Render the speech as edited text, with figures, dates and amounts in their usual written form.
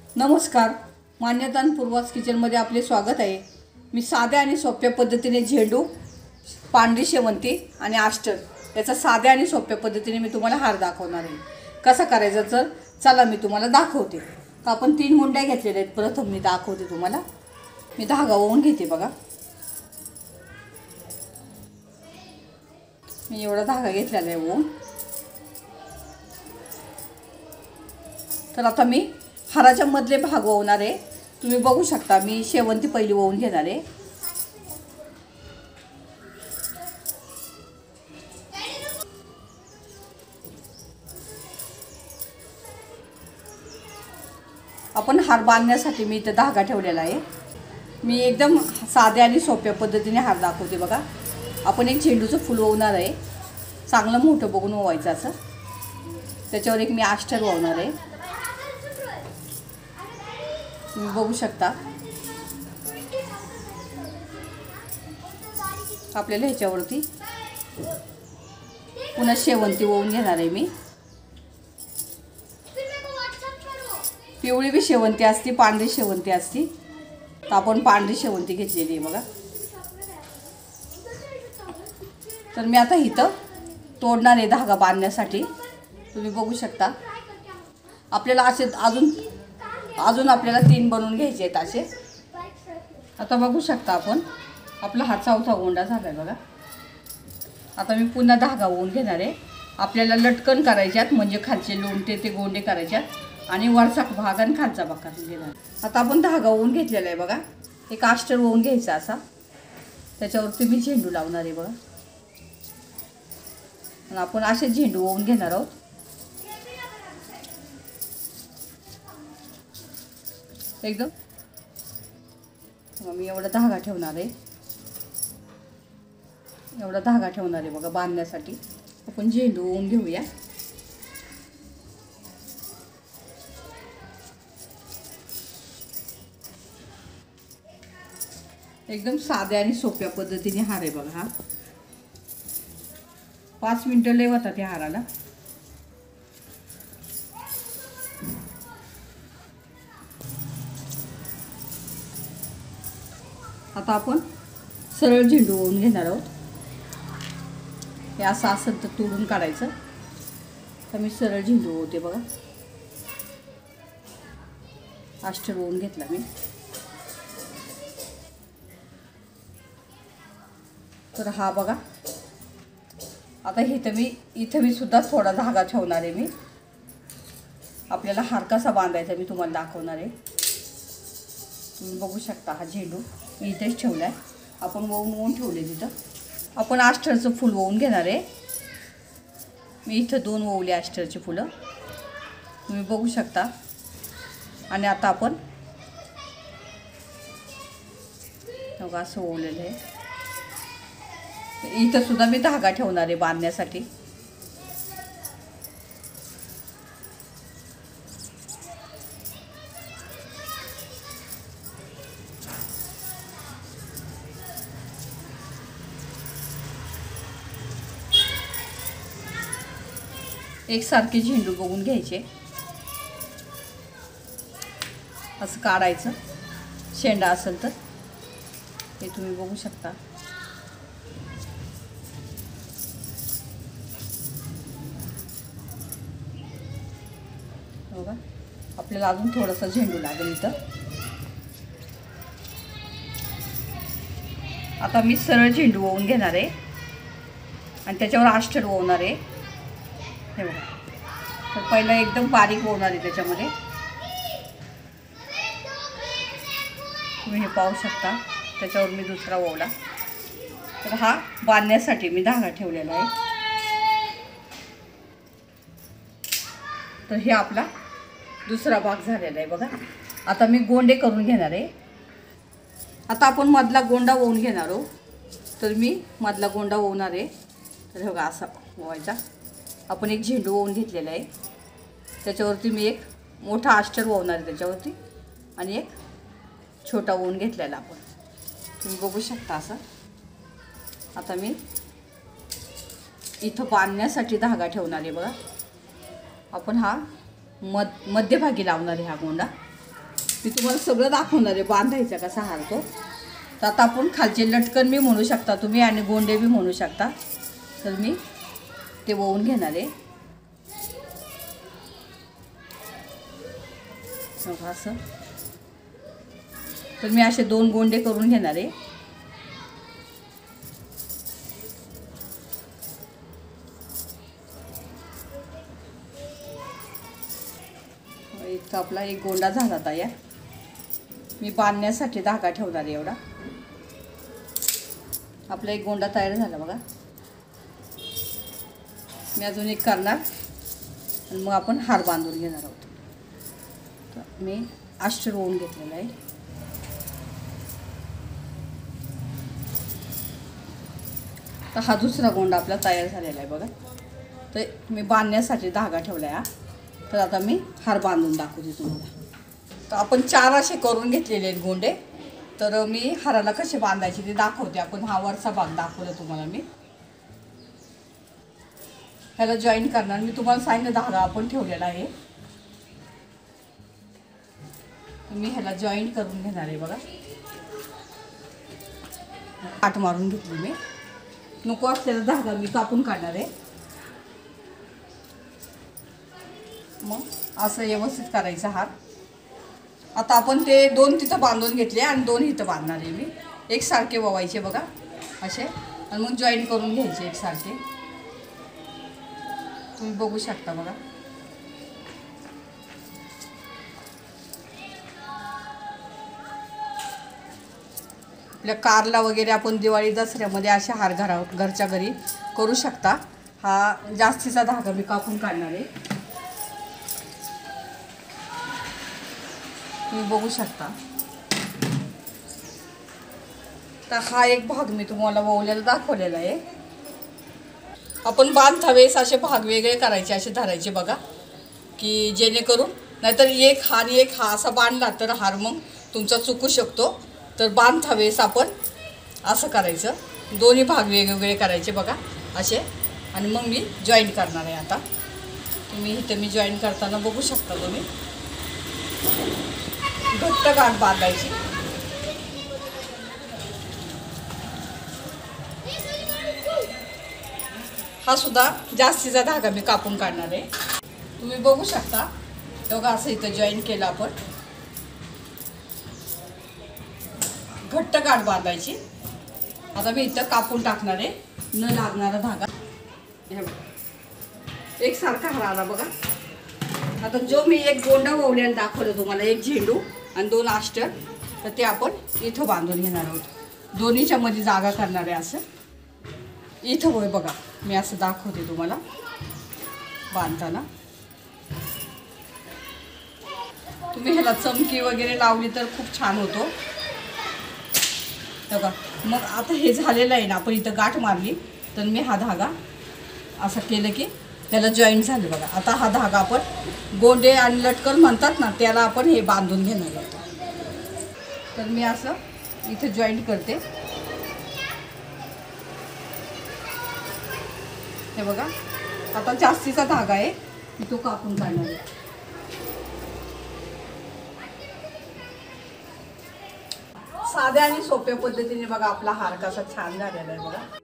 नमस्कार. मान्यता पूर्वास किचनमध्ये आपले स्वागत आहे. मी साध्या आणि सोप्या पद्धतीने झेंडू, पांढरी शेवंती आणि आष्टर याचा साध्या आणि सोप्या पद्धतीने मी तुम्हाला हार दाखवणार आहे. कसा करायचा तर चला मी तुम्हाला दाखवते. तर आपण 3 मुंड्या घेतलेल्या आहेत. प्रथम मी दाखवते तुम्हाला. मी धागा ओवून घेते बघा. मी एवढा धागा घेतलेला आहे ओवून. तर आता मी हाराच्या मधले भाग ओवणार आहे. तुम्ही बघू शकता मी शेवंती पहिली ओवून घेणार आहे. आपण हार बांधण्यासाठी मी इथं धागा ठेवलेला आहे. मी एकदम साध्या आणि सोप्या पद्धतीने हार दाखवते बघा. आपण एक झेंडूचं फूल ओवणार आहे. चांगलं मोठं बघून ओवायचं असं. त्याच्यावर एक मी आष्टर ओवणार आहे. तुम्ही बघू शकता. आपल्याला ह्याच्यावरती पुन्हा शेवंती ओवून घेणार आहे मी. पिवळी बी शेवंती असती, पांढरी शेवंती असती. तर आपण पांढरी शेवंती घेतलेली आहे बघा. तर मी आता इथं तोडणार आहे धागा बांधण्यासाठी. तुम्ही बघू शकता. आपल्याला असे अजून आपल्याला 3 बनवून घ्यायचे आहेत असे. आता बघू शकता आपण आपला हा चौथा गोंडा झाला आहे बघा. आता मी पुन्हा धागा ओवून घेणार आहे. आपल्याला लटकन करायच्यात म्हणजे खालचे लोंटे ते गोंडे करायच्यात आणि वरचा भाग आणि खालचा भाग करून घेणार. आता आपण धागा ओवून घेतलेला आहे बघा. एक आष्टर ओवून घ्यायचा असा. त्याच्यावरती मी झेंडू लावणार आहे बघा. आणि आपण असे झेंडू ओवून घेणार आहोत. एकदम मी एवढा धागा ठेवणार आहे. एवढा धागा ठेवणार आहे बघा बांधण्यासाठी. आपण झेंडू ओवून घेऊया. एकदम साध्या आणि सोप्या पद्धतीने हार आहे बघा हा. 5 मिनिटं लय होतात या हाराला. आता आपण सरळ झेंडू ओवून घेणार आहोत. हे असं असेल तर तोडून काढायचं. तर मी सरळ झेंडू ओवते बघा. आष्टर ओवून घेतला मी. तर हा बघा. आता इथं मी सुद्धा थोडा धागा ठेवणार आहे मी. आपल्याला हार कसा बांधायचा मी तुम्हाला दाखवणार आहे. तुम्ही बघू शकता हा झेंडू मी इथेच ठेवला आहे. आपण ओवून ठेवले तिथं. आपण आष्टरचं फूल ओवून घेणार आहे. मी इथं 2 ओवले आष्टरची फुलं. तुम्ही बघू शकता. आणि आता आपण बघा असं ओवलेलं आहे. इथं सुद्धा मी धागा ठेवणार आहे बांधण्यासाठी. एकसारखे झेंडू बघून घ्यायचे. असं काढायचं. शेंडा असेल तर हे तुम्ही बघू शकता. बघा आपल्याला अजून थोडासा झेंडू लागेल इथं. आता मी सरळ झेंडू ओवून घेणार आहे आणि त्याच्यावर आष्टर ओवणार आहे. हे बघा. तर पहिला एकदम बारीक ओवणार आहे त्याच्यामध्ये. तुम्ही हे पाहू शकता. त्याच्यावर मी दुसरा ओवला. तर हा बांधण्यासाठी मी धागा ठेवलेला आहे. तर हे आपला दुसरा भाग झालेला आहे बघा. आता मी गोंडे करून घेणार आहे. आता आपण मधला गोंडा ओवून घेणार आहोत. तर मी मधला गोंडा ओवणार आहे. तर बघा असा ओवायचा. आपण एक झेंडू ओवून घेतलेला आहे. त्याच्यावरती मी एक मोठा आष्टर ओवणार आहे त्याच्यावरती आणि एक छोटा ओवून घेतलेला आपण. तुम्ही बघू शकता असं. आता मी इथं बांधण्यासाठी धागा ठेवणार आहे बघा. आपण हा मध्यभागी लावणार आहे हा गोंडा. मी तुम्हाला सगळं दाखवणार आहे बांधायचा कसा हार तो. तर आता आपण खालचे लटकन बी म्हणू शकता तुम्ही आणि गोंडे बी म्हणू शकता. तर मी ते ओवून घेणार आहे. असं तर मी असे 2 गोंडे करून घेणार आहे. इथं आपला एक गोंडा झाला तयार. मी बांधण्यासाठी धागा ठेवणार आहे एवढा. आपला एक गोंडा तयार झाला बघा. मी अजून एक करणार आणि मग आपण हार बांधून घेणार आहोत. तर मी अस्टर ओवून घेतलेला आहे. तर हा दुसरा गोंडा आपला तयार झालेला आहे बघा. तर मी बांधण्यासाठी धागा ठेवला आहे. तर आता मी हार बांधून दाखवते तुम्हाला. तर आपण 4 असे करून घेतलेले आहेत गोंडे. तर मी हाराला कसे बांधायचे ते दाखवते. आपण हा वरचा भाग दाखवला तुम्हाला मी. ह्याला जॉईन करणार. मी तुम्हाला सांगितलं धागा आपण ठेवलेला आहे. मी ह्याला जॉईन करून घेणार आहे बघा. काट मारून घेतली मी. नको असलेला धागा मी कापून काढणार आहे. मग असं व्यवस्थित करायचं हार. आता आपण ते 2 तिथं बांधून घेतले आणि 2 इथं बांधणार आहे मी. एकसारखे ववायचे बघा असे आणि मग जॉईन करून घ्यायचे एकसारखे. तुम्ही बघू शकता बघा. आपल्या कारला वगैरे आपण दिवाळी दसऱ्यामध्ये असे हार घरच्या घरी करू शकता. हा जास्तीचा धागा मी कापून काढणार आहे. तुम्ही बघू शकता. तर हा एक भाग मी तुम्हाला ववलेला दाखवलेला आहे. आपण बांधता वेळेस असे भाग वेगळे करायचे असे धरायचे बघा की जेणेकरून नाहीतर एक हा आणि एक हा असा बांधला तर हार मग तुमचा चुकू शकतो. तर बांधता वेळेस आपण असं करायचं. दोन्ही भाग वेगवेगळे करायचे बघा असे आणि मग मी जॉईन करणार आहे. आता तुम्ही इथे मी जॉईन करताना बघू शकता. तुम्ही घट्ट गाठ बांधायची. हा सुद्धा जास्तीचा धागा मी कापून काढणार आहे. तुम्ही बघू शकता. बघा असं इथं जॉईन केलं आपण. घट्ट गाठ बांधायची. आता मी इथं कापून टाकणार आहे. न लागणारा धागा हे बघा एकसारखा हार आला बघा. आता जो मी एक गोंडा ववल्याला दाखवलं तुम्हाला, एक झेंडू आणि 2 अस्टर, तर ते आपण इथं बांधून घेणार आहोत. दोन्हीच्या मध्ये जागा करणार आहे. असं इथं होय बघा. मी असं दाखवते तुम्हाला बांधताना. तुम्ही ह्याला चमकी वगैरे लावली तर खूप छान होतो बघा. मग आता हे झालेलं आहे ना, आपण इथं गाठ मारली तर मी हा धागा असं केलं की त्याला जॉईन झाले बघा. आता हा धागा आपण गोंडे आणि लटकन म्हणतात ना त्याला आपण हे बांधून घेणार आहोत. तर मी असं इथं जॉईन करते. हे बघा. आता जास्तीचा धागा आहे तो कापून काढणार आहे. साध्या आणि सोप्या पद्धतीने बघा आपला हार कसा छान झालेला आहे बघा.